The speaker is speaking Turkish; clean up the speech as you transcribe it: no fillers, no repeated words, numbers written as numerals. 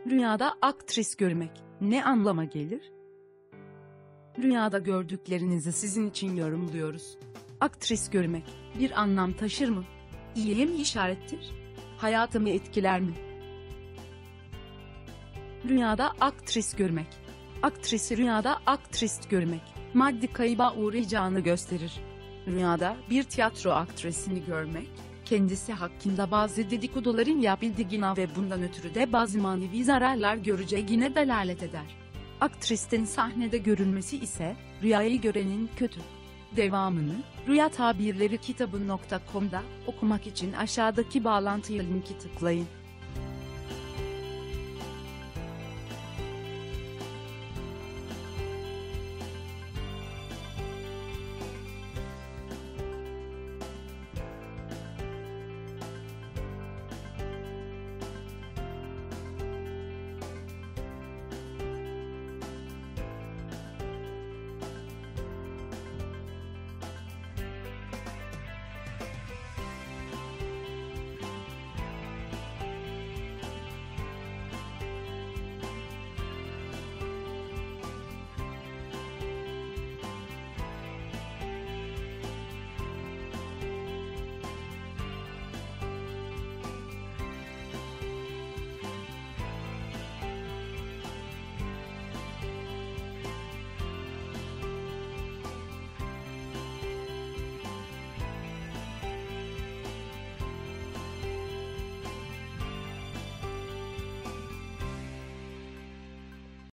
Rüyada aktris görmek ne anlama gelir? Rüyada gördüklerinizi sizin için yorumluyoruz. Aktris görmek bir anlam taşır mı? İyiye mi işarettir? Hayatımı etkiler mi? Rüyada aktris görmek. Aktrisi rüyada aktris görmek, maddi kayıba uğrayacağını gösterir. Rüyada bir tiyatro aktrisini görmek, kendisi hakkında bazı dedikoduların yapıldığına ve bundan ötürü de bazı manevi zararlar göreceğine delalet eder. Aktristin sahnede görünmesi ise, rüyayı görenin kötü. Devamını, Rüya Tabirleri kitabı.com'da okumak için aşağıdaki bağlantıya linki tıklayın.